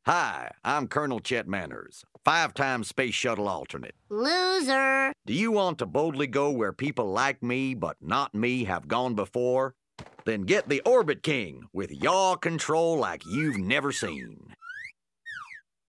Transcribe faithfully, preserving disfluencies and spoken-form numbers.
Hi, I'm Colonel Chet Manners, five-time space shuttle alternate. Loser. Do you want to boldly go where people like me but not me have gone before? Then get the Orbit King with yaw control like you've never seen.